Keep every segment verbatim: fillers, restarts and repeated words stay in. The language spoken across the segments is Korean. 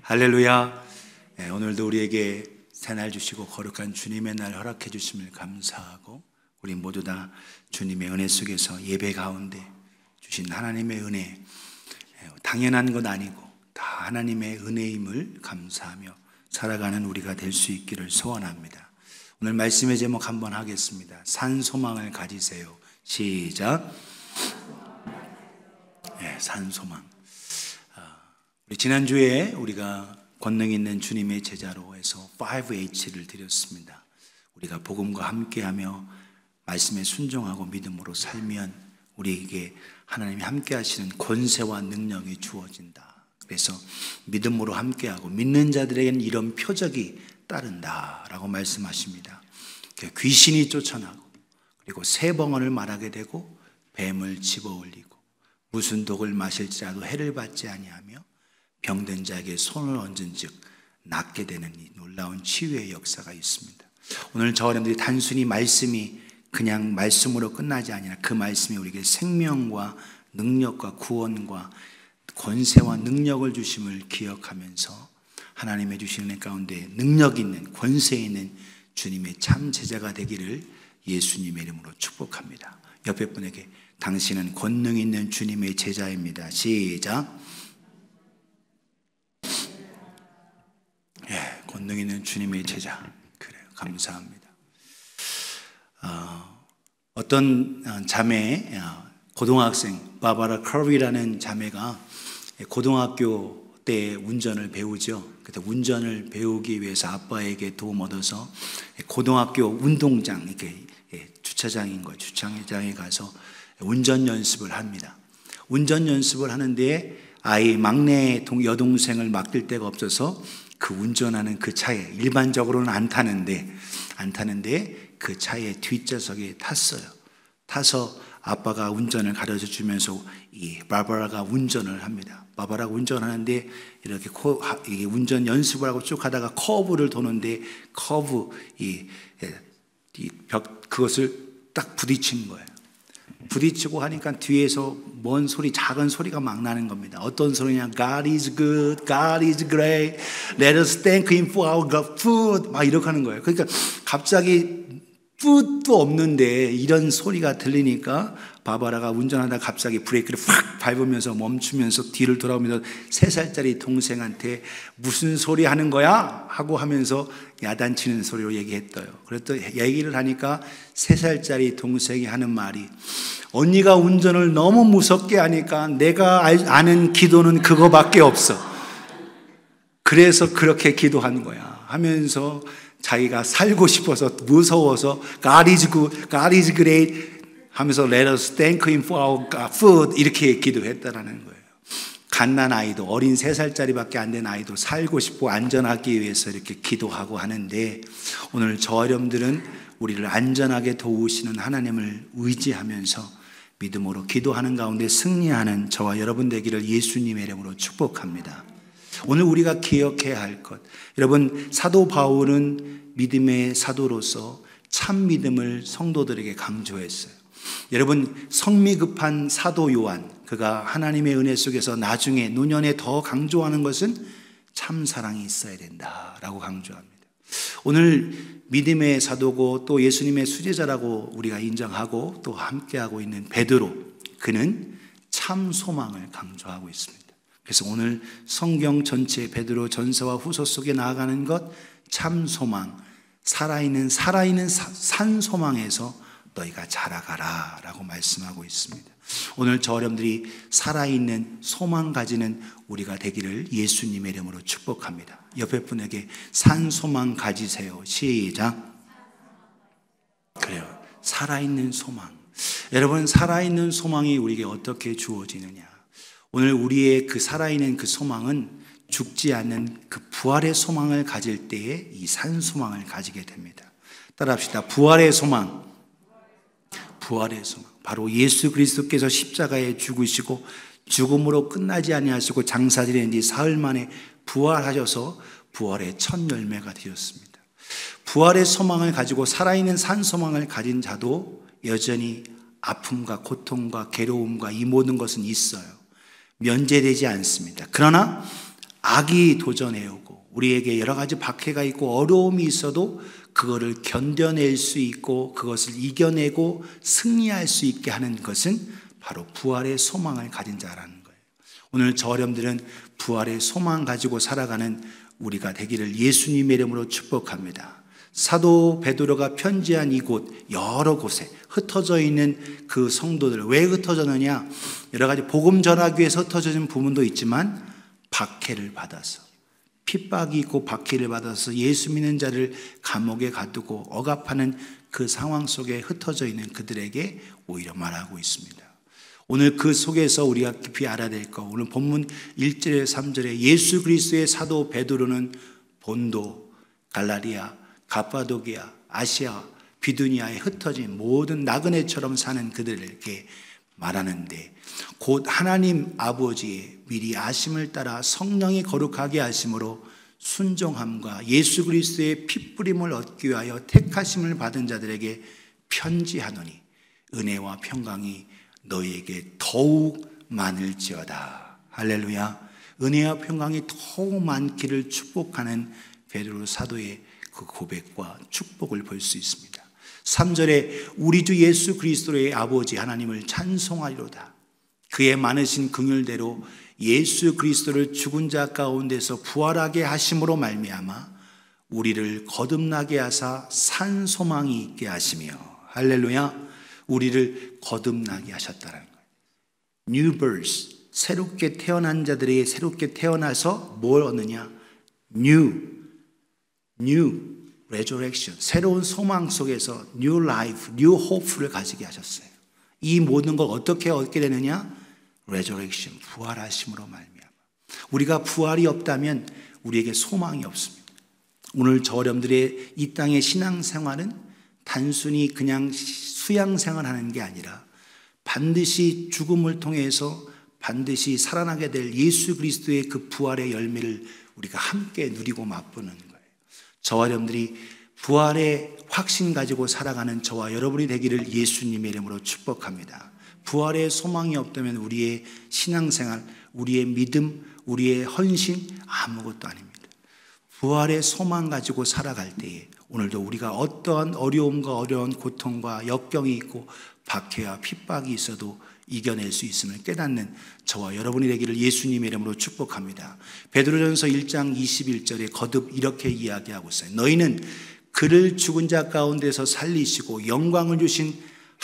할렐루야. 네, 오늘도 우리에게 새날 주시고 거룩한 주님의 날 허락해 주심을 감사하고, 우리 모두 다 주님의 은혜 속에서 예배 가운데 주신 하나님의 은혜, 당연한 것 아니고 다 하나님의 은혜임을 감사하며 살아가는 우리가 될 수 있기를 소원합니다. 오늘 말씀의 제목 한번 하겠습니다. 산소망을 가지세요. 시작. 네, 산소망. 우리 지난주에 우리가 권능 있는 주님의 제자로 해서 파이브 에이치를 드렸습니다. 우리가 복음과 함께하며 말씀에 순종하고 믿음으로 살면 우리에게 하나님이 함께 하시는 권세와 능력이 주어진다. 그래서 믿음으로 함께하고 믿는 자들에게는 이런 표적이 따른다라고 말씀하십니다. 귀신이 쫓아나고, 그리고 새 벙어를 말하게 되고, 뱀을 집어올리고, 무슨 독을 마실지라도 해를 받지 아니하며 병든 자에게 손을 얹은 즉 낫게 되는 이 놀라운 치유의 역사가 있습니다. 오늘 저와 여러분들이 단순히 말씀이 그냥 말씀으로 끝나지 아니라 그 말씀이 우리에게 생명과 능력과 구원과 권세와 능력을 주심을 기억하면서 하나님의 주시는 은혜 가운데 능력 있는, 권세 있는 주님의 참 제자가 되기를 예수님의 이름으로 축복합니다. 옆에 분에게 당신은 권능 있는 주님의 제자입니다. 시작. 예, 권능 있는 주님의 제자. 그래요. 감사합니다. 어, 어떤 자매, 고등학생 바바라 커비라는 자매가 고등학교 때 운전을 배우죠. 그때 운전을 배우기 위해서 아빠에게 도움 얻어서 고등학교 운동장, 이렇게 주차장인 거예요. 주차장에 가서 운전 연습을 합니다. 운전 연습을 하는데 아이 막내 여동생을 맡길 데가 없어서 그 운전하는 그 차에, 일반적으로는 안 타는데 안 타는데 그 차의 뒷좌석에 탔어요. 타서 아빠가 운전을 가르쳐 주면서 이 바바라가 운전을 합니다. 바바라가 운전하는데 이렇게 코, 이 운전 연습을 하고 쭉 하다가 커브를 도는데 커브 이, 이 벽 그것을 딱 부딪힌 거예요. 부딪히고 하니까 뒤에서 먼 소리, 작은 소리가 막 나는 겁니다. 어떤 소리냐? God is good, God is great, let us thank Him for our food. 막 이렇게 하는 거예요. 그러니까 갑자기 food도 없는데 이런 소리가 들리니까 바바라가 운전하다 갑자기 브레이크를 확 밟으면서 멈추면서 뒤를 돌아오면서 세 살짜리 동생한테 무슨 소리 하는 거야? 하고 하면서 야단치는 소리로 얘기했어요. 그랬더니 얘기를 하니까 세 살짜리 동생이 하는 말이, 언니가 운전을 너무 무섭게 하니까 내가 아는 기도는 그거밖에 없어. 그래서 그렇게 기도하는 거야 하면서 자기가 살고 싶어서 무서워서 God is good, God is great 하면서 Let us thank Him for our food 이렇게 기도했다라는 거예요. 갓난 아이도, 어린 세 살짜리밖에 안 된 아이도 살고 싶고 안전하기 위해서 이렇게 기도하고 하는데, 오늘 저와 여러분들은 우리를 안전하게 도우시는 하나님을 의지하면서 믿음으로 기도하는 가운데 승리하는 저와 여러분 되기를 예수님의 이름으로 축복합니다. 오늘 우리가 기억해야 할 것, 여러분, 사도 바울은 믿음의 사도로서 참 믿음을 성도들에게 강조했어요. 여러분, 성미 급한 사도 요한, 그가 하나님의 은혜 속에서 나중에 노년에 더 강조하는 것은 참 사랑이 있어야 된다라고 강조합니다. 오늘 믿음의 사도고 또 예수님의 수제자라고 우리가 인정하고 또 함께하고 있는 베드로, 그는 참 소망을 강조하고 있습니다. 그래서 오늘 성경 전체 베드로 전서와 후서 속에 나아가는 것, 참 소망, 살아있는 살아있는 산 소망에서 너희가 자라가라 라고 말씀하고 있습니다. 오늘 저 여러분들이 살아있는 소망 가지는 우리가 되기를 예수님의 이름으로 축복합니다. 옆에 분에게 산 소망 가지세요. 시작. 그래요. 살아있는 소망. 여러분, 살아있는 소망이 우리에게 어떻게 주어지느냐? 오늘 우리의 그 살아있는 그 소망은 죽지 않는 그 부활의 소망을 가질 때에 이 산 소망을 가지게 됩니다. 따라합시다. 부활의 소망. 부활의 소망. 바로 예수 그리스도께서 십자가에 죽으시고 죽음으로 끝나지 아니하시고 장사지낸 지 사흘 만에 부활하셔서 부활의 첫 열매가 되었습니다. 부활의 소망을 가지고 살아있는 산 소망을 가진 자도 여전히 아픔과 고통과 괴로움과 이 모든 것은 있어요. 면제되지 않습니다. 그러나 악이 도전해오고 우리에게 여러 가지 박해가 있고 어려움이 있어도 그거를 견뎌낼 수 있고 그것을 이겨내고 승리할 수 있게 하는 것은 바로 부활의 소망을 가진 자라는 거예요. 오늘 저 어려움들은 부활의 소망 가지고 살아가는 우리가 되기를 예수님의 이름으로 축복합니다. 사도 베드로가 편지한 이곳 여러 곳에 흩어져 있는 그 성도들, 왜 흩어졌느냐? 여러 가지 복음 전하기 위해서 흩어진 부분도 있지만 박해를 받아서, 핍박이 있고 박해를 받아서 예수 믿는 자를 감옥에 가두고 억압하는 그 상황 속에 흩어져 있는 그들에게 오히려 말하고 있습니다. 오늘 그 속에서 우리가 깊이 알아야 될 것, 오늘 본문 일 절에 삼 절에 예수 그리스도의 사도 베드로는 본도, 갈라디아, 가파도기아, 아시아, 비두니아에 흩어진 모든 나그네처럼 사는 그들에게 말하는데, 곧 하나님 아버지의 미리 아심을 따라 성령이 거룩하게 하심으로 순종함과 예수 그리스도의 핏부림을 얻기 위하여 택하심을 받은 자들에게 편지하노니 은혜와 평강이 너희에게 더욱 많을지어다. 할렐루야. 은혜와 평강이 더욱 많기를 축복하는 베드로 사도의 그 고백과 축복을 볼 수 있습니다. 삼 절에 우리 주 예수 그리스도의 아버지 하나님을 찬송하리로다. 그의 많으신 긍휼대로 예수 그리스도를 죽은 자 가운데서 부활하게 하심으로 말미암아 우리를 거듭나게 하사 산 소망이 있게 하시며, 할렐루야, 우리를 거듭나게 하셨다는 거예요. New birth, 새롭게 태어난 자들이 새롭게 태어나서 뭘 얻느냐? New, new resurrection, 새로운 소망 속에서 new life, new hope를 가지게 하셨어요. 이 모든 걸 어떻게 얻게 되느냐? resurrection, 부활하심으로 말미암아. 우리가 부활이 없다면 우리에게 소망이 없습니다. 오늘 저 어려움들의 이 땅의 신앙생활은 단순히 그냥 수양생활하는 게 아니라 반드시 죽음을 통해서 반드시 살아나게 될 예수 그리스도의 그 부활의 열매를 우리가 함께 누리고 맛보는 거예요. 저와 여러분들이 부활의 확신 가지고 살아가는 저와 여러분이 되기를 예수님의 이름으로 축복합니다. 부활의 소망이 없다면 우리의 신앙생활, 우리의 믿음, 우리의 헌신 아무것도 아닙니다. 부활의 소망 가지고 살아갈 때에 오늘도 우리가 어떠한 어려움과 어려운 고통과 역경이 있고 박해와 핍박이 있어도 이겨낼 수 있음을 깨닫는 저와 여러분이 되기를 예수님의 이름으로 축복합니다. 베드로전서 일 장 이십일 절에 거듭 이렇게 이야기하고 있어요. 너희는 그를 죽은 자 가운데서 살리시고 영광을 주신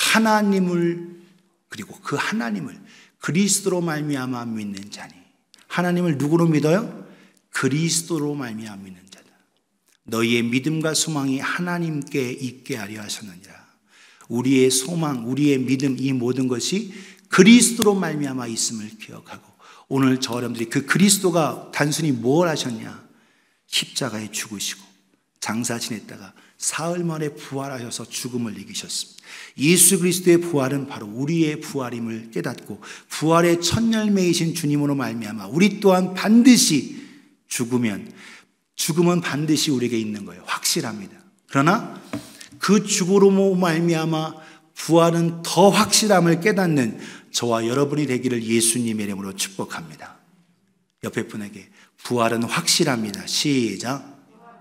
하나님을, 그리고 그 하나님을 그리스도로 말미암아 믿는 자니. 하나님을 누구로 믿어요? 그리스도로 말미암아 믿는 자다. 너희의 믿음과 소망이 하나님께 있게 하려 하셨느니라. 우리의 소망, 우리의 믿음, 이 모든 것이 그리스도로 말미암아 있음을 기억하고, 오늘 저 여러분들이 그 그리스도가 단순히 뭘 하셨냐? 십자가에 죽으시고 장사 지냈다가 사흘 만에 부활하셔서 죽음을 이기셨습니다. 예수 그리스도의 부활은 바로 우리의 부활임을 깨닫고 부활의 첫 열매이신 주님으로 말미암아 우리 또한 반드시 죽으면, 죽음은 반드시 우리에게 있는 거예요. 확실합니다. 그러나 그 죽음으로 말미암아 부활은 더 확실함을 깨닫는 저와 여러분이 되기를 예수님의 이름으로 축복합니다. 옆에 분에게 부활은 확실합니다. 시작.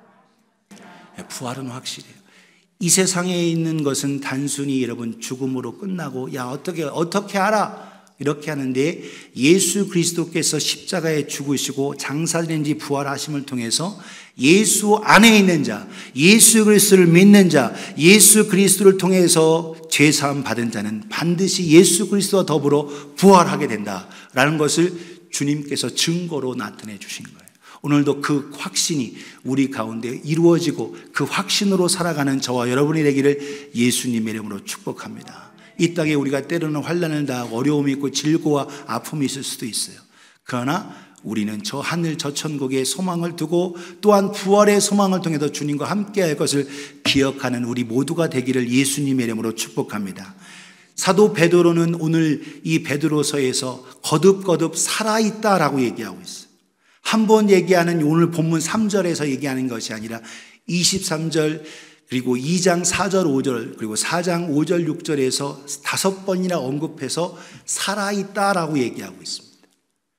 부활은 확실해요. 이 세상에 있는 것은 단순히 여러분 죽음으로 끝나고 야 어떻게 어떻게 알아? 이렇게 하는데, 예수 그리스도께서 십자가에 죽으시고 장사된 지 부활하심을 통해서 예수 안에 있는 자, 예수 그리스도를 믿는 자, 예수 그리스도를 통해서 죄사함 받은 자는 반드시 예수 그리스도와 더불어 부활하게 된다라는 것을 주님께서 증거로 나타내 주신 거예요. 오늘도 그 확신이 우리 가운데 이루어지고 그 확신으로 살아가는 저와 여러분이 되기를 예수님의 이름으로 축복합니다. 이 땅에 우리가 때로는 환난을 당하고 어려움이 있고 질고와 아픔이 있을 수도 있어요. 그러나 우리는 저 하늘 저 천국에 소망을 두고 또한 부활의 소망을 통해서 주님과 함께할 것을 기억하는 우리 모두가 되기를 예수님의 이름으로 축복합니다. 사도 베드로는 오늘 이 베드로서에서 거듭거듭 살아있다라고 얘기하고 있어요. 한 번 얘기하는 오늘 본문 삼 절에서 얘기하는 것이 아니라 이십삼 절 그리고 이 장 사 절 오 절 그리고 사 장 오 절 육 절에서 다섯 번이나 언급해서 살아있다라고 얘기하고 있습니다.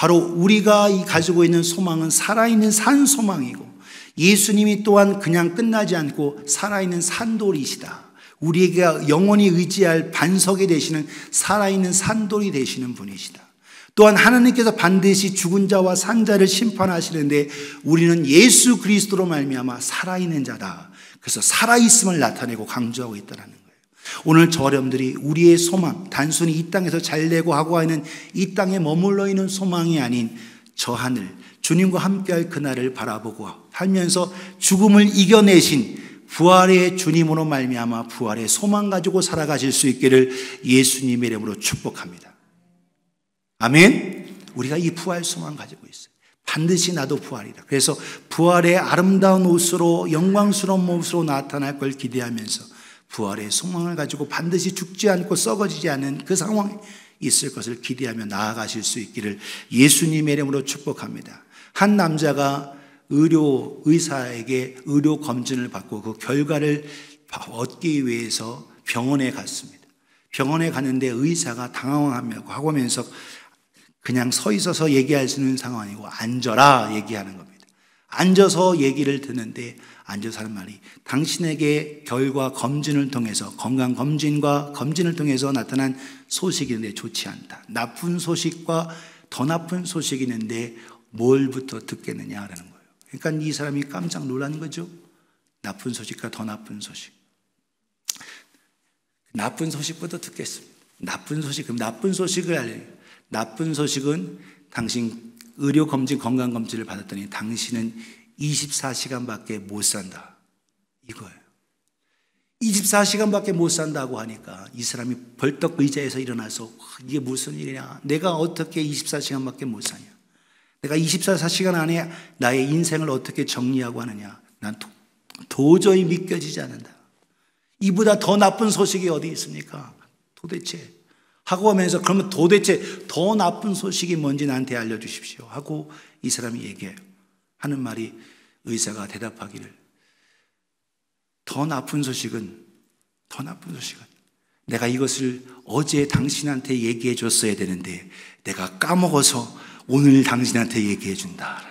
바로 우리가 가지고 있는 소망은 살아있는 산 소망이고, 예수님이 또한 그냥 끝나지 않고 살아있는 산돌이시다. 우리에게 영원히 의지할 반석이 되시는 살아있는 산돌이 되시는 분이시다. 또한 하나님께서 반드시 죽은 자와 산 자를 심판하시는데 우리는 예수 그리스도로 말미암아 살아있는 자다. 그래서 살아있음을 나타내고 강조하고 있다는 거예요. 오늘 저 여러분들이 우리의 소망, 단순히 이 땅에서 잘되고 하고 하는 이 땅에 머물러 있는 소망이 아닌 저 하늘, 주님과 함께할 그날을 바라보고 하면서 죽음을 이겨내신 부활의 주님으로 말미암아 부활의 소망 가지고 살아가실 수 있기를 예수님의 이름으로 축복합니다. 아멘. 우리가 이 부활 소망 가지고 있어요. 반드시 나도 부활이다. 그래서 부활의 아름다운 옷으로 영광스러운 모습으로 나타날 걸 기대하면서 부활의 소망을 가지고 반드시 죽지 않고 썩어지지 않는 그 상황에 있을 것을 기대하며 나아가실 수 있기를 예수님의 이름으로 축복합니다. 한 남자가 의료 의사에게 의료 검진을 받고 그 결과를 얻기 위해서 병원에 갔습니다. 병원에 갔는데 의사가 당황하고 하면서 그냥 서 있어서 얘기할 수 있는 상황이고 앉아라 얘기하는 겁니다. 앉아서 얘기를 듣는데 앉아서 하는 말이 당신에게 결과 검진을 통해서 건강검진과 검진을 통해서 나타난 소식이 있는데 좋지 않다. 나쁜 소식과 더 나쁜 소식이 있는데 뭘부터 듣겠느냐라는 거예요. 그러니까 이 사람이 깜짝 놀란 거죠. 나쁜 소식과 더 나쁜 소식. 나쁜 소식부터 듣겠습니다. 나쁜 소식, 그럼 나쁜 소식을 알려요. 나쁜 소식은 당신 의료검진, 건강검진을 받았더니 당신은 이십사 시간밖에 못 산다. 이거예요. 이십사 시간밖에 못 산다고 하니까 이 사람이 벌떡 의자에서 일어나서 이게 무슨 일이냐. 내가 어떻게 이십사 시간밖에 못 사냐. 내가 이십사 시간 안에 나의 인생을 어떻게 정리하고 하느냐. 난 도, 도저히 믿겨지지 않는다. 이보다 더 나쁜 소식이 어디 있습니까? 도대체 하고 하면서 그러면 도대체 더 나쁜 소식이 뭔지 나한테 알려주십시오 하고 이 사람이 얘기해요. 하는 말이 의사가 대답하기를 더 나쁜 소식은 더 나쁜 소식은 내가 이것을 어제 당신한테 얘기해 줬어야 되는데 내가 까먹어서 오늘 당신한테 얘기해 준다.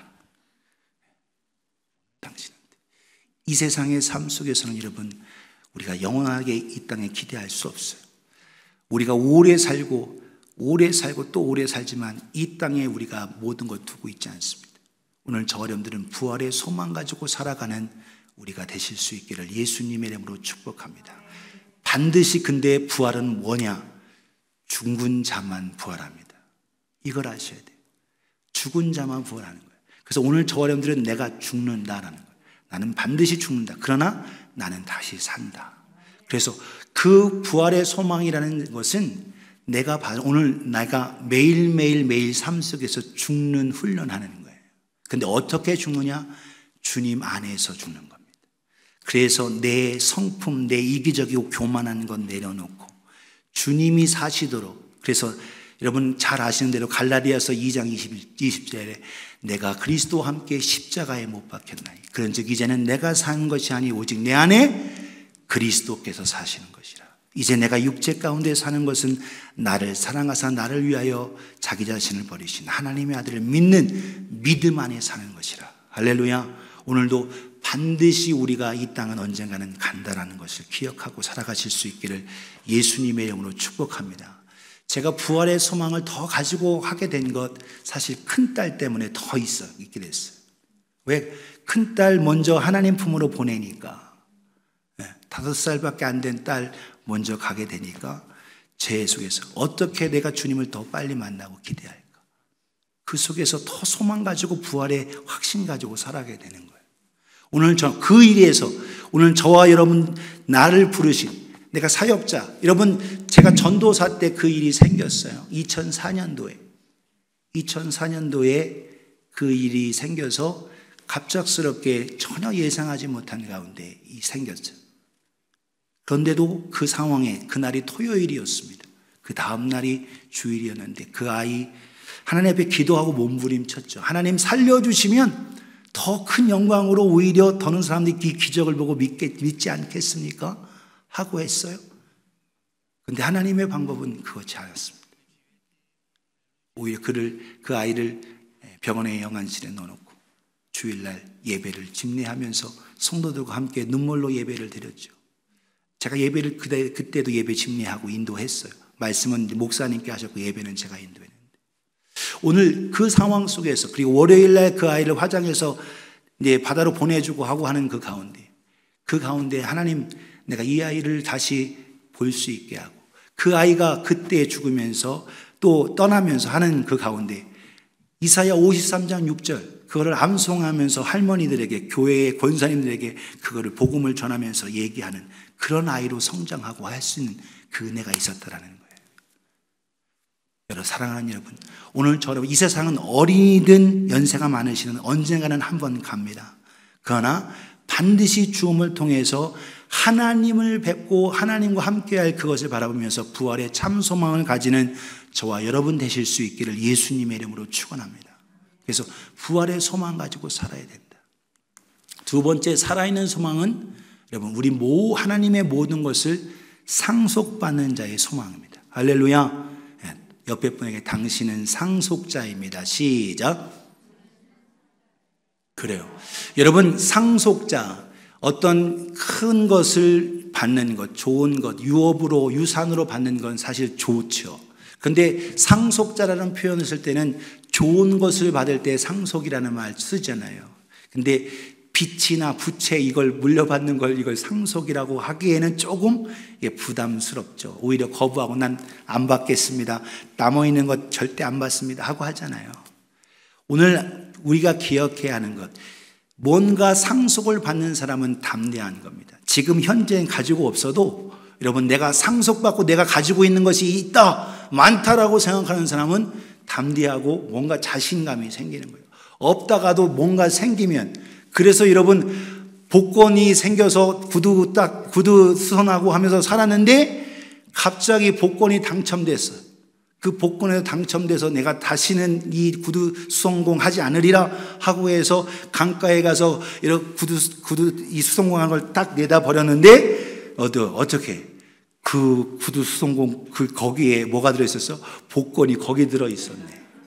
당신한테. 이 세상의 삶 속에서는 여러분 우리가 영원하게 이 땅에 기대할 수 없어요. 우리가 오래 살고 오래 살고 또 오래 살지만 이 땅에 우리가 모든 걸 두고 있지 않습니다. 오늘 저 어려움들은 부활의 소망 가지고 살아가는 우리가 되실 수 있기를 예수님의 이름으로 축복합니다. 반드시 근데 부활은 뭐냐? 죽은 자만 부활합니다. 이걸 아셔야 돼요. 죽은 자만 부활하는 거예요. 그래서 오늘 저 어려움들은 내가 죽는다라는 거예요. 나는 반드시 죽는다. 그러나 나는 다시 산다. 그래서 그 부활의 소망이라는 것은 내가 오늘 내가 매일매일 매일 삶 속에서 죽는 훈련하는 거예요. 근데 어떻게 죽느냐? 주님 안에서 죽는 겁니다. 그래서 내 성품, 내 이기적이고 교만한 건 내려놓고 주님이 사시도록. 그래서 여러분 잘 아시는 대로 갈라디아서 이 장 이십 절에 내가 그리스도와 함께 십자가에 못 박혔나니 그런즉 이제는 내가 사는 것이 아니 오직 내 안에 그리스도께서 사시는 것이라. 이제 내가 육체 가운데 사는 것은 나를 사랑하사 나를 위하여 자기 자신을 버리신 하나님의 아들을 믿는 믿음 안에 사는 것이라. 할렐루야. 오늘도 반드시 우리가 이 땅은 언젠가는 간다라는 것을 기억하고 살아가실 수 있기를 예수님의 이름으로 축복합니다. 제가 부활의 소망을 더 가지고 하게 된 것 사실 큰딸 때문에 더 있어 있게 됐어요. 왜? 큰딸 먼저 하나님 품으로 보내니까 다섯 살밖에 안 된 딸 먼저 가게 되니까 제 속에서 어떻게 내가 주님을 더 빨리 만나고 기대할까? 그 속에서 더 소망 가지고 부활의 확신 가지고 살아가게 되는 거예요. 오늘 저 그 일에서 오늘 저와 여러분 나를 부르신 내가 사역자 여러분 제가 전도사 때 그 일이 생겼어요. 이천사 년도에 이천사 년도에 그 일이 생겨서 갑작스럽게 전혀 예상하지 못한 가운데 이 생겼죠. 그런데도 그 상황에 그날이 토요일이었습니다. 그 다음 날이 주일이었는데 그 아이 하나님 앞에 기도하고 몸부림쳤죠. 하나님 살려주시면 더 큰 영광으로 오히려 더는 사람들이 이 기적을 보고 믿게, 믿지 않겠습니까? 하고 했어요. 그런데 하나님의 방법은 그렇지 않았습니다. 오히려 그를, 그 아이를 병원의 영안실에 넣어놓고 주일날 예배를 집례하면서 성도들과 함께 눈물로 예배를 드렸죠. 제가 예배를 그때, 그때도 예배 집례하고 인도했어요. 말씀은 목사님께 하셨고 예배는 제가 인도했는데, 오늘 그 상황 속에서, 그리고 월요일날 그 아이를 화장해서 이제 바다로 보내주고 하고 하는 그 가운데, 그 가운데 하나님, 내가 이 아이를 다시 볼 수 있게 하고, 그 아이가 그때 죽으면서 또 떠나면서 하는 그 가운데 이사야 오십삼 장 육 절 그거를 암송하면서 할머니들에게, 교회의 권사님들에게 그거를 복음을 전하면서 얘기하는 그런 아이로 성장하고 할 수 있는 그 은혜가 있었다라는 거예요. 여러분, 사랑하는 여러분, 오늘 저는 이 세상은 어린이든 연세가 많으시는 언젠가는 한번 갑니다. 그러나 반드시 주음을 통해서 하나님을 뵙고 하나님과 함께할 그것을 바라보면서 부활의 참 소망을 가지는 저와 여러분 되실 수 있기를 예수님의 이름으로 축원합니다. 그래서 부활의 소망 가지고 살아야 된다. 두 번째, 살아있는 소망은 여러분, 우리 모 하나님의 모든 것을 상속받는 자의 소망입니다. 할렐루야. 옆에 분에게 당신은 상속자입니다. 시작. 그래요. 여러분, 상속자, 어떤 큰 것을 받는 것, 좋은 것, 유업으로, 유산으로 받는 건 사실 좋죠. 근데 상속자라는 표현을 쓸 때는 좋은 것을 받을 때 상속이라는 말 쓰잖아요. 근데 빚이나 부채 이걸 물려받는 걸 이걸 상속이라고 하기에는 조금 부담스럽죠. 오히려 거부하고 난 안 받겠습니다. 남아있는 것 절대 안 받습니다 하고 하잖아요. 오늘 우리가 기억해야 하는 것, 뭔가 상속을 받는 사람은 담대한 겁니다. 지금 현재 가지고 없어도 여러분, 내가 상속받고 내가 가지고 있는 것이 있다, 많다라고 생각하는 사람은 담대하고 뭔가 자신감이 생기는 거예요. 없다가도 뭔가 생기면, 그래서 여러분, 복권이 생겨서 구두 딱 구두 수선하고 하면서 살았는데 갑자기 복권이 당첨됐어요. 그 복권에 당첨돼서 내가 다시는 이 구두 수성공 하지 않으리라 하고 해서 강가에 가서 이렇게 구두 구두 이 수성공한 걸 딱 내다 버렸는데 어떠 어떻게 그 구두 수성공 그 거기에 뭐가 들어 있었어? 복권이 거기 들어 있었네.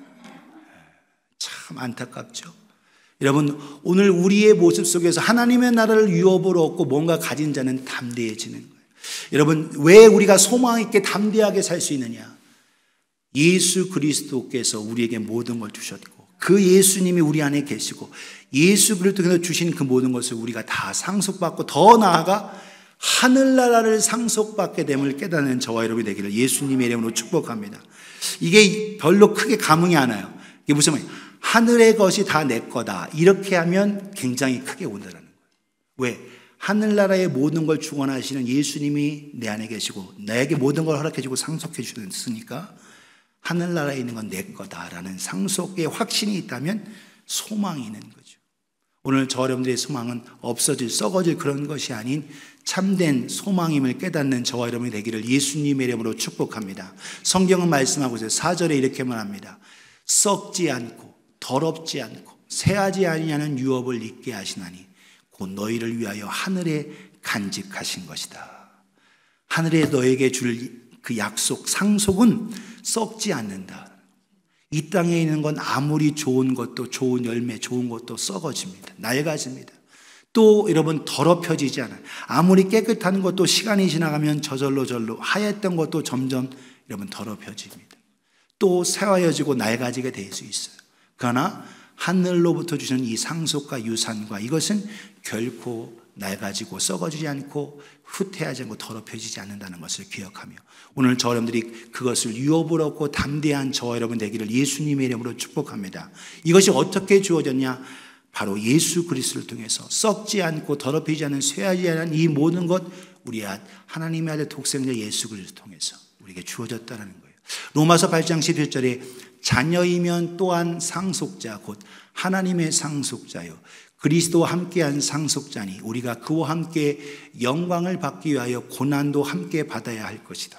참 안타깝죠. 여러분, 오늘 우리의 모습 속에서 하나님의 나라를 유업으로 얻고 뭔가 가진 자는 담대해지는 거예요. 여러분, 왜 우리가 소망 있게 담대하게 살 수 있느냐? 예수 그리스도께서 우리에게 모든 걸 주셨고, 그 예수님이 우리 안에 계시고, 예수 그리스도께서 주신 그 모든 것을 우리가 다 상속받고, 더 나아가 하늘나라를 상속받게 됨을 깨닫는 저와 여러분이 되기를 예수님의 이름으로 축복합니다. 이게 별로 크게 감흥이 안 와요. 이게 무슨 말이에요? 하늘의 것이 다 내 거다, 이렇게 하면 굉장히 크게 온다는 거예요. 왜? 하늘나라의 모든 걸 주관하시는 예수님이 내 안에 계시고 나에게 모든 걸 허락해 주고 상속해 주셨으니까 하늘나라에 있는 건 내 거다라는 상속의 확신이 있다면 소망이 있는 거죠. 오늘 저 여러분들의 소망은 없어질, 썩어질 그런 것이 아닌 참된 소망임을 깨닫는 저와 여러분이 되기를 예수님의 이름으로 축복합니다. 성경은 말씀하고 있어요. 사 절에 이렇게 말합니다. 썩지 않고 더럽지 않고 새하지 아니하는 유업을 있게 하시나니 곧 너희를 위하여 하늘에 간직하신 것이다. 하늘에 너에게 줄 그 약속, 상속은 썩지 않는다. 이 땅에 있는 건 아무리 좋은 것도, 좋은 열매, 좋은 것도 썩어집니다. 낡아집니다. 또 여러분, 더럽혀지지 않아요. 아무리 깨끗한 것도 시간이 지나가면 저절로 절로 하였던 것도 점점 여러분 더럽혀집니다. 또 새하여지고 낡아지게 될 수 있어요. 그러나 하늘로부터 주시는 이 상속과 유산과 이것은 결코 낡아지고 썩어지지 않고 후퇴하지 않고 더럽혀지지 않는다는 것을 기억하며, 오늘 저 여러분들이 그것을 유업으로 얻고 담대한 저와 여러분 되기를 예수님의 이름으로 축복합니다. 이것이 어떻게 주어졌냐? 바로 예수 그리스도를 통해서 썩지 않고 더럽히지 않은, 쇠하지 않은 이 모든 것, 우리 하나님의 아들 독생자 예수 그리스도를 통해서 우리에게 주어졌다는 거예요. 로마서 팔 장 십일 절에 자녀이면 또한 상속자 곧 하나님의 상속자요 그리스도와 함께한 상속자니 우리가 그와 함께 영광을 받기 위하여 고난도 함께 받아야 할 것이다.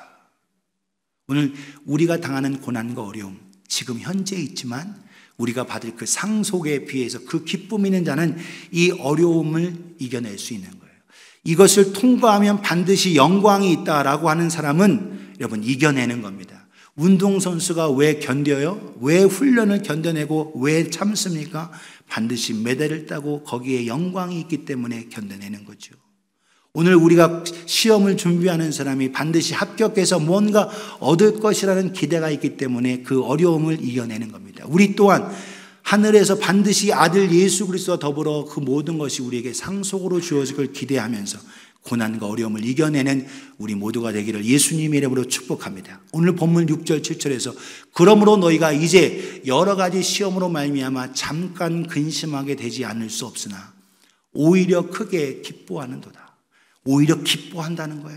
오늘 우리가 당하는 고난과 어려움, 지금 현재 있지만 우리가 받을 그 상속에 비해서 그 기쁨 있는 자는 이 어려움을 이겨낼 수 있는 거예요. 이것을 통과하면 반드시 영광이 있다라고 하는 사람은 여러분 이겨내는 겁니다. 운동선수가 왜 견뎌요? 왜 훈련을 견뎌내고 왜 참습니까? 반드시 메달을 따고 거기에 영광이 있기 때문에 견뎌내는 거죠. 오늘 우리가 시험을 준비하는 사람이 반드시 합격해서 뭔가 얻을 것이라는 기대가 있기 때문에 그 어려움을 이겨내는 겁니다. 우리 또한 하늘에서 반드시 아들 예수 그리스도와 더불어 그 모든 것이 우리에게 상속으로 주어질 걸 기대하면서 고난과 어려움을 이겨내는 우리 모두가 되기를 예수님의 이름으로 축복합니다. 오늘 본문 육 절 칠 절에서 그러므로 너희가 이제 여러 가지 시험으로 말미암아 잠깐 근심하게 되지 않을 수 없으나 오히려 크게 기뻐하는도다. 오히려 기뻐한다는 거예요.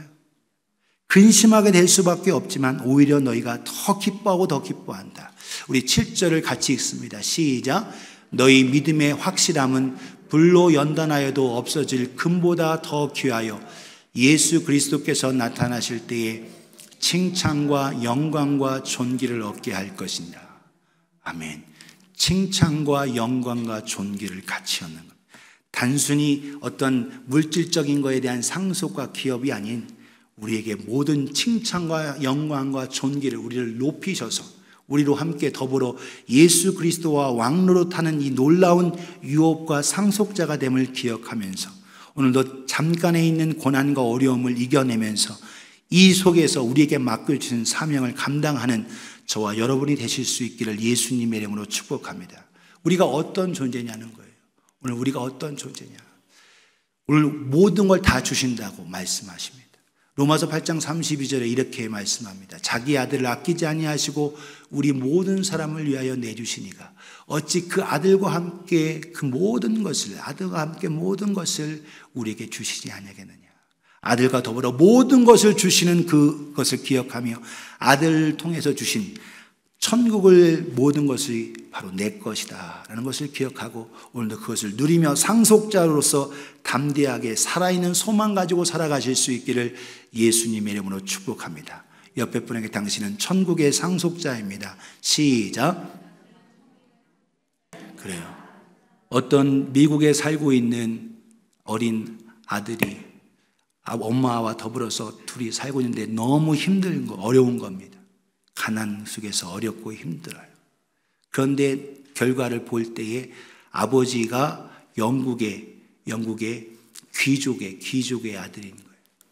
근심하게 될 수밖에 없지만 오히려 너희가 더 기뻐하고 더 기뻐한다. 우리 칠 절을 같이 읽습니다. 시작. 너희 믿음의 확실함은 불로 연단하여도 없어질 금보다 더 귀하여 예수 그리스도께서 나타나실 때에 칭찬과 영광과 존귀를 얻게 할 것이다. 아멘. 칭찬과 영광과 존귀를 같이 얻는 것. 단순히 어떤 물질적인 것에 대한 상속과 기업이 아닌 우리에게 모든 칭찬과 영광과 존귀를 우리를 높이셔서 우리로 함께 더불어 예수 그리스도와 왕노릇하는 이 놀라운 유업과 상속자가 됨을 기억하면서 오늘도 잠깐에 있는 고난과 어려움을 이겨내면서 이 속에서 우리에게 맡겨주신 사명을 감당하는 저와 여러분이 되실 수 있기를 예수님의 이름으로 축복합니다. 우리가 어떤 존재냐는 거예요. 오늘 우리가 어떤 존재냐. 오늘 모든 걸 다 주신다고 말씀하십니다. 로마서 팔 장 삼십이 절에 이렇게 말씀합니다. 자기 아들을 아끼지 아니하시고 우리 모든 사람을 위하여 내주시니가 어찌 그 아들과 함께 그 모든 것을 아들과 함께 모든 것을 우리에게 주시지 아니하겠느냐. 아들과 더불어 모든 것을 주시는 그것을 기억하며 아들을 통해서 주신 천국을 모든 것이 바로 내 것이다 라는 것을 기억하고 오늘도 그것을 누리며 상속자로서 담대하게 살아있는 소망 가지고 살아가실 수 있기를 예수님의 이름으로 축복합니다. 옆에 분에게 당신은 천국의 상속자입니다. 시작. 그래요. 어떤 미국에 살고 있는 어린 아들이 엄마와 더불어서 둘이 살고 있는데 너무 힘든 거, 어려운 겁니다. 가난 속에서 어렵고 힘들어요. 그런데 결과를 볼 때에 아버지가 영국의 영국의 귀족의 귀족의 아들인 거예요.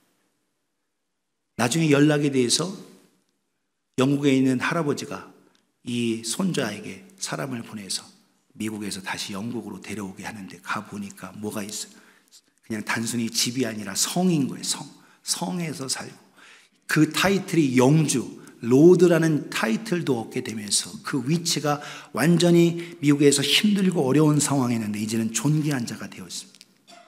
나중에 연락에 대해서 영국에 있는 할아버지가 이 손자에게 사람을 보내서 미국에서 다시 영국으로 데려오게 하는데 가보니까 뭐가 있어요? 그냥 단순히 집이 아니라 성인 거예요. 성. 성에서 살고 그 타이틀이 영주 로드라는 타이틀도 얻게 되면서 그 위치가 완전히 미국에서 힘들고 어려운 상황이었는데 이제는 존귀한 자가 되었습니다.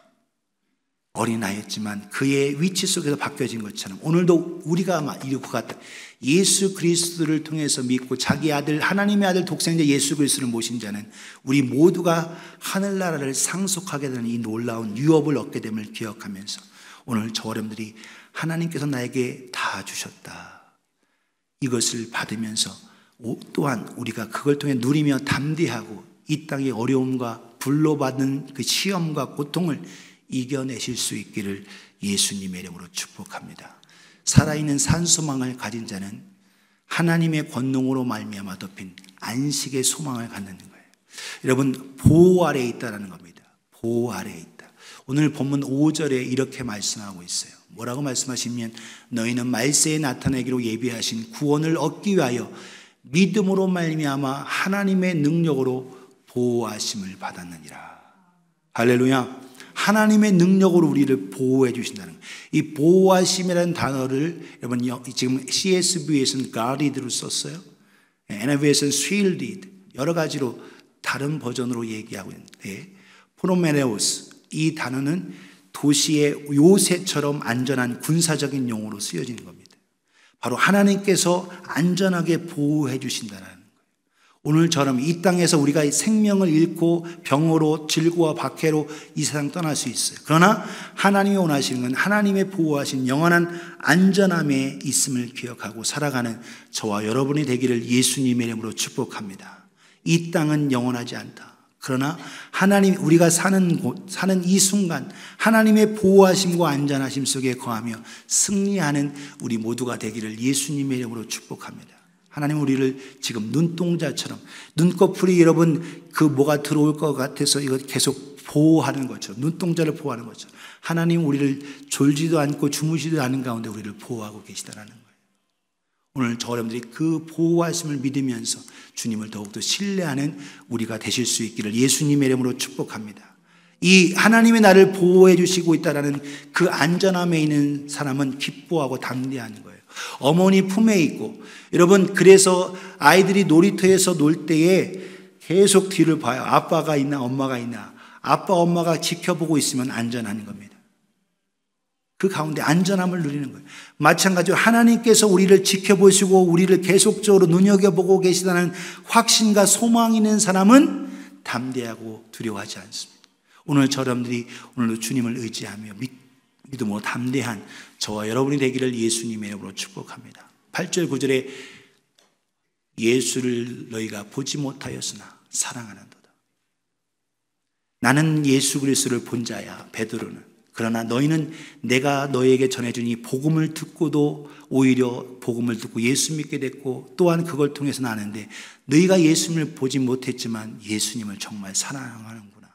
어린아이였지만 그의 위치 속에서 바뀌어진 것처럼 오늘도 우리가 이루고 갔다 예수 그리스도를 통해서 믿고 자기 아들 하나님의 아들 독생자 예수 그리스도를 모신 자는 우리 모두가 하늘나라를 상속하게 되는 이 놀라운 유업을 얻게 됨을 기억하면서 오늘 저 여러분들이 하나님께서 나에게 다 주셨다. 이것을 받으면서 또한 우리가 그걸 통해 누리며 담대하고 이 땅의 어려움과 불로 받는 그 시험과 고통을 이겨내실 수 있기를 예수님의 이름으로 축복합니다. 살아있는 산소망을 가진 자는 하나님의 권능으로 말미암아 덮인 안식의 소망을 갖는 거예요. 여러분 보호 아래에 있다는 겁니다. 보호 아래에 있다. 오늘 본문 오 절에 이렇게 말씀하고 있어요. 뭐라고 말씀하시면 너희는 말세에 나타내기로 예비하신 구원을 얻기 위하여 믿음으로 말미암아 하나님의 능력으로 보호하심을 받았느니라. 할렐루야. 하나님의 능력으로 우리를 보호해 주신다는 거예요. 이 보호하심이라는 단어를 여러분 지금 씨에스비에서는 guarded로 썼어요. 엔아이브이에서는 shielded 여러 가지로 다른 버전으로 얘기하고 있는데 프로메네우스 이 단어는 도시의 요새처럼 안전한 군사적인 용어로 쓰여지는 겁니다. 바로 하나님께서 안전하게 보호해 주신다는 거예요. 오늘처럼 이 땅에서 우리가 생명을 잃고 병으로 질고와 박해로 이 세상 떠날 수 있어요. 그러나 하나님이 원하시는 건 하나님의 보호하신 영원한 안전함에 있음을 기억하고 살아가는 저와 여러분이 되기를 예수님의 이름으로 축복합니다. 이 땅은 영원하지 않다. 그러나 하나님 우리가 사는 곳 사는 이 순간 하나님의 보호하심과 안전하심 속에 거하며 승리하는 우리 모두가 되기를 예수님의 이름으로 축복합니다. 하나님 우리를 지금 눈동자처럼, 눈꺼풀이 여러분 그 뭐가 들어올 것 같아서 이거 계속 보호하는 것처럼, 눈동자를 보호하는 것처럼 하나님 우리를 졸지도 않고 주무시지도 않은 가운데 우리를 보호하고 계시다라는 거예요. 오늘 저 여러분들이 그 보호하심을 믿으면서 주님을 더욱더 신뢰하는 우리가 되실 수 있기를 예수님의 이름으로 축복합니다. 이 하나님의 나를 보호해 주시고 있다는 그 안전함에 있는 사람은 기뻐하고 담대한 거예요. 어머니 품에 있고, 여러분 그래서 아이들이 놀이터에서 놀 때에 계속 뒤를 봐요. 아빠가 있나 엄마가 있나. 아빠 엄마가 지켜보고 있으면 안전한 겁니다. 그 가운데 안전함을 누리는 거예요. 마찬가지로 하나님께서 우리를 지켜보시고 우리를 계속적으로 눈여겨보고 계시다는 확신과 소망이 있는 사람은 담대하고 두려워하지 않습니다. 오늘 저 여러분들이 오늘도 주님을 의지하며 믿, 믿음으로 담대한 저와 여러분이 되기를 예수님의 이름으로 축복합니다. 팔 절 구 절에 예수를 너희가 보지 못하였으나 사랑하는도다. 나는 예수 그리스도를 본 자야, 베드로는. 그러나 너희는 내가 너희에게 전해준 이 복음을 듣고도 오히려 복음을 듣고 예수 믿게 됐고, 또한 그걸 통해서 아는데 너희가 예수님을 보지 못했지만 예수님을 정말 사랑하는구나.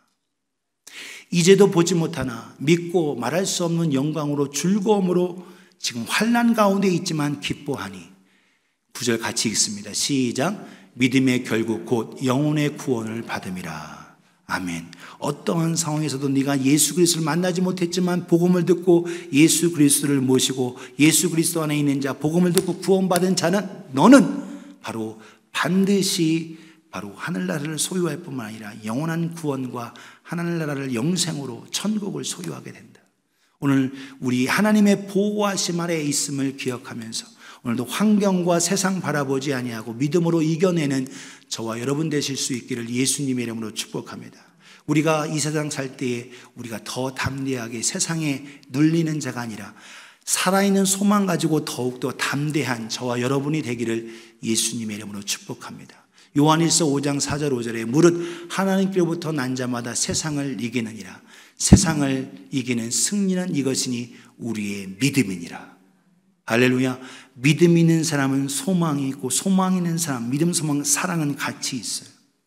이제도 보지 못하나 믿고 말할 수 없는 영광으로 즐거움으로 지금 환난 가운데 있지만 기뻐하니. 구 절 같이 읽습니다. 시작. 믿음의 결국 곧 영혼의 구원을 받음이라. 아멘. 어떠한 상황에서도 네가 예수 그리스도를 만나지 못했지만 복음을 듣고 예수 그리스도를 모시고 예수 그리스도 안에 있는 자, 복음을 듣고 구원받은 자는 너는 바로 반드시 바로 하늘나라를 소유할 뿐만 아니라 영원한 구원과 하늘나라를 영생으로 천국을 소유하게 된다. 오늘 우리 하나님의 보호하심 아래에 있음을 기억하면서 오늘도 환경과 세상 바라보지 아니하고 믿음으로 이겨내는 저와 여러분 되실 수 있기를 예수님의 이름으로 축복합니다. 우리가 이 세상 살 때에 우리가 더 담대하게 세상에 눌리는 자가 아니라 살아있는 소망 가지고 더욱더 담대한 저와 여러분이 되기를 예수님의 이름으로 축복합니다. 요한일서 오 장 사 절 오 절에 무릇 하나님께로부터 난 자마다 세상을 이기느니라. 세상을 이기는 승리는 이것이니 우리의 믿음이니라. 할렐루야. 믿음 있는 사람은 소망이 있고, 소망 있는 사람, 믿음, 소망, 사랑은 같이 있어요.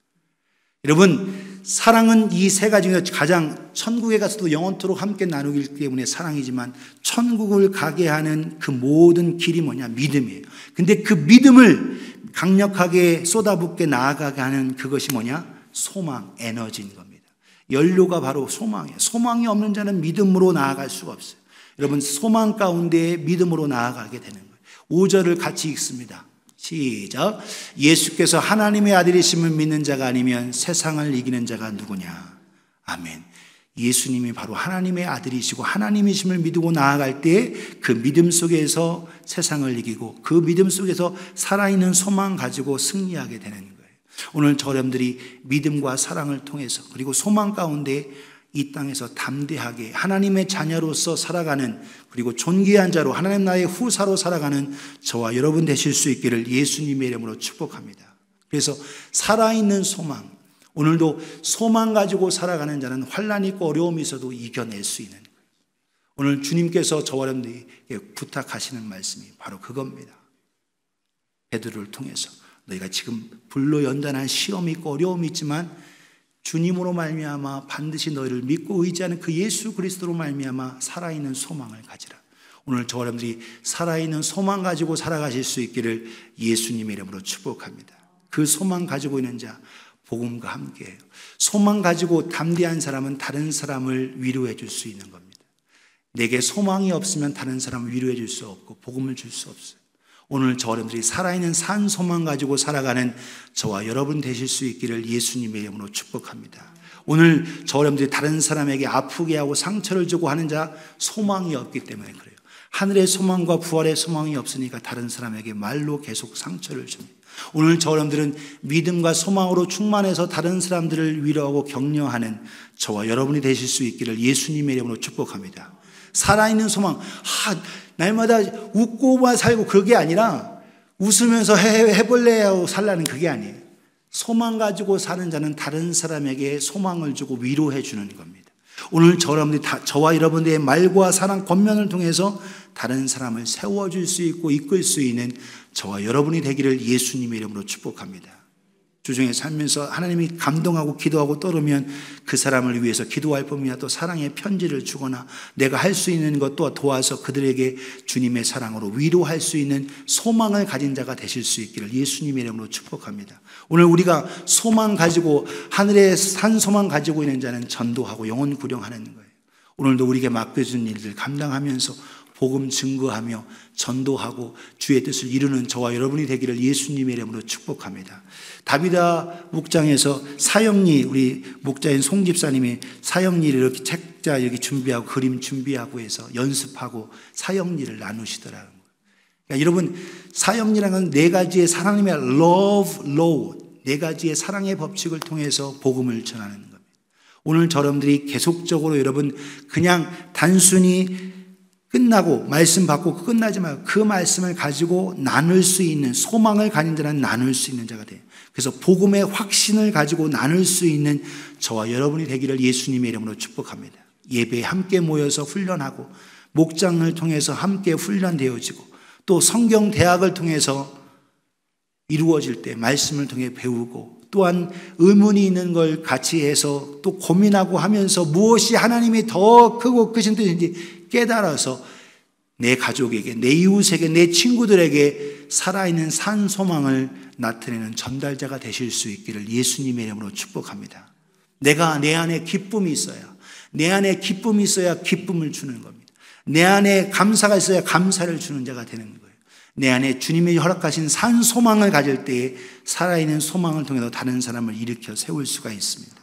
여러분, 사랑은 이 세 가지 중에서 가장, 천국에 가서도 영원토록 함께 나누기 때문에 사랑이지만 천국을 가게 하는 그 모든 길이 뭐냐? 믿음이에요. 근데 그 믿음을 강력하게 쏟아붓게 나아가게 하는 그것이 뭐냐? 소망, 에너지인 겁니다. 연료가 바로 소망이에요. 소망이 없는 자는 믿음으로 나아갈 수가 없어요. 여러분, 소망 가운데 믿음으로 나아가게 되는 거예요. 오 절을 같이 읽습니다. 시작. 예수께서 하나님의 아들이심을 믿는 자가 아니면 세상을 이기는 자가 누구냐? 아멘. 예수님이 바로 하나님의 아들이시고 하나님이심을 믿고 나아갈 때 그 믿음 속에서 세상을 이기고 그 믿음 속에서 살아있는 소망 가지고 승리하게 되는 거예요. 오늘 저 여러분들이 믿음과 사랑을 통해서 그리고 소망 가운데 이 땅에서 담대하게 하나님의 자녀로서 살아가는, 그리고 존귀한 자로 하나님 나라의 후사로 살아가는 저와 여러분 되실 수 있기를 예수님의 이름으로 축복합니다. 그래서 살아있는 소망, 오늘도 소망 가지고 살아가는 자는 환난이 있고 어려움이 있어도 이겨낼 수 있는 거예요. 오늘 주님께서 저와 여러분들에게 부탁하시는 말씀이 바로 그겁니다. 베드로를 통해서 너희가 지금 불로 연단한 시험이 있고 어려움이 있지만 주님으로 말미암아 반드시 너희를 믿고 의지하는 그 예수 그리스도로 말미암아 살아있는 소망을 가지라. 오늘 저와 여러분들이 살아있는 소망 가지고 살아가실 수 있기를 예수님의 이름으로 축복합니다. 그 소망 가지고 있는 자 복음과 함께해요. 소망 가지고 담대한 사람은 다른 사람을 위로해 줄 수 있는 겁니다. 내게 소망이 없으면 다른 사람을 위로해 줄 수 없고 복음을 줄 수 없어요. 오늘 저 여러분들이 살아있는 산 소망 가지고 살아가는 저와 여러분 되실 수 있기를 예수님의 이름으로 축복합니다. 오늘 저 여러분들이 다른 사람에게 아프게 하고 상처를 주고 하는 자 소망이 없기 때문에 그래요. 하늘의 소망과 부활의 소망이 없으니까 다른 사람에게 말로 계속 상처를 줍니다. 오늘 저 여러분들은 믿음과 소망으로 충만해서 다른 사람들을 위로하고 격려하는 저와 여러분이 되실 수 있기를 예수님의 이름으로 축복합니다. 살아있는 소망, 아, 날마다 웃고만 살고 그게 아니라 웃으면서 해, 해볼래 하고 살라는 그게 아니에요. 소망 가지고 사는 자는 다른 사람에게 소망을 주고 위로해 주는 겁니다. 오늘 저 여러분들이 다, 저와 여러분들의 말과 사랑 권면을 통해서 다른 사람을 세워줄 수 있고 이끌 수 있는 저와 여러분이 되기를 예수님의 이름으로 축복합니다. 주중에 살면서 하나님이 감동하고 기도하고 떠오르면 그 사람을 위해서 기도할 뿐이나 또 사랑의 편지를 주거나 내가 할 수 있는 것도 도와서 그들에게 주님의 사랑으로 위로할 수 있는 소망을 가진 자가 되실 수 있기를 예수님의 이름으로 축복합니다. 오늘 우리가 소망 가지고 하늘의 산 소망 가지고 있는 자는 전도하고 영혼 구령하는 거예요. 오늘도 우리에게 맡겨준 일들 감당하면서 복음 증거하며 전도하고 주의 뜻을 이루는 저와 여러분이 되기를 예수님의 이름으로 축복합니다. 다비다 목장에서 사형리, 우리 목자인 송 집사님이 사형리를 이렇게 책자 여기 준비하고 그림 준비하고 해서 연습하고 사형리를 나누시더라고요. 그러니까 여러분, 사형리라는 건 네 가지의 하나님의 love law, 네 가지의 사랑의 법칙을 통해서 복음을 전하는 겁니다. 오늘 저러분들이 계속적으로 여러분 그냥 단순히 끝나고 말씀 받고 끝나지 말고 그 말씀을 가지고 나눌 수 있는 소망을 가진 자는 나눌 수 있는 자가 돼요. 그래서 복음의 확신을 가지고 나눌 수 있는 저와 여러분이 되기를 예수님의 이름으로 축복합니다. 예배에 함께 모여서 훈련하고 목장을 통해서 함께 훈련되어지고 또 성경 대학을 통해서 이루어질 때 말씀을 통해 배우고 또한 의문이 있는 걸 같이 해서 또 고민하고 하면서 무엇이 하나님이 더 크고 크신 뜻인지 깨달아서 내 가족에게, 내 이웃에게, 내 친구들에게 살아있는 산 소망을 나타내는 전달자가 되실 수 있기를 예수님의 이름으로 축복합니다. 내가 내 안에 기쁨이 있어야, 내 안에 기쁨이 있어야 기쁨을 주는 겁니다. 내 안에 감사가 있어야 감사를 주는 자가 되는 거예요. 내 안에 주님이 허락하신 산 소망을 가질 때에 살아있는 소망을 통해서 다른 사람을 일으켜 세울 수가 있습니다.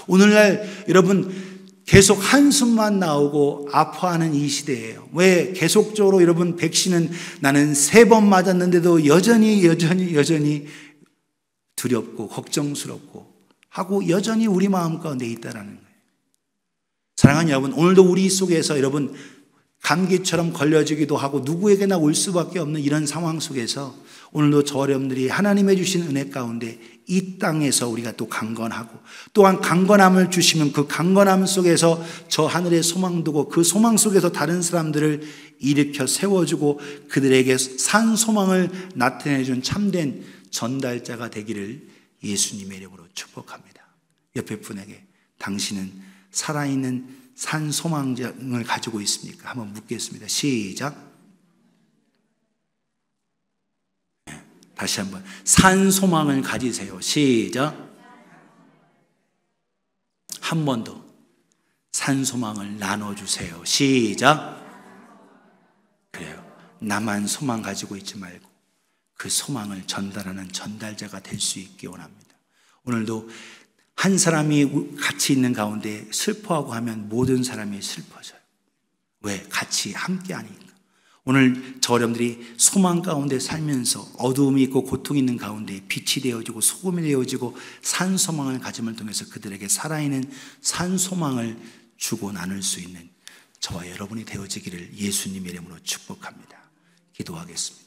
오늘날 여러분 계속 한숨만 나오고 아파하는 이 시대예요. 왜 계속적으로 여러분 백신은 나는 세 번 맞았는데도 여전히 여전히 여전히 두렵고 걱정스럽고 하고 여전히 우리 마음 가운데 있다라는 거예요. 사랑하는 여러분, 오늘도 우리 속에서 여러분 감기처럼 걸려지기도 하고 누구에게나 올 수밖에 없는 이런 상황 속에서 오늘도 저 여러분들이 하나님의 주신 은혜 가운데 이 땅에서 우리가 또 강건하고 또한 강건함을 주시면 그 강건함 속에서 저 하늘에 소망 두고 그 소망 속에서 다른 사람들을 일으켜 세워주고 그들에게 산 소망을 나타내준 참된 전달자가 되기를 예수님의 이름으로 축복합니다. 옆에 분에게 당신은 살아있는 산 소망을 가지고 있습니까? 한번 묻겠습니다. 시작. 다시 한번 산 소망을 가지세요. 시작. 한 번 더 산 소망을 나눠주세요. 시작. 그래요. 나만 소망 가지고 있지 말고 그 소망을 전달하는 전달자가 될 수 있기 원합니다. 오늘도 한 사람이 같이 있는 가운데 슬퍼하고 하면 모든 사람이 슬퍼져요. 왜? 같이 함께 하니까. 오늘 저 여러분들이 소망 가운데 살면서 어두움이 있고 고통이 있는 가운데 빛이 되어지고 소금이 되어지고 산 소망을 가짐을 통해서 그들에게 살아있는 산 소망을 주고 나눌 수 있는 저와 여러분이 되어지기를 예수님의 이름으로 축복합니다. 기도하겠습니다.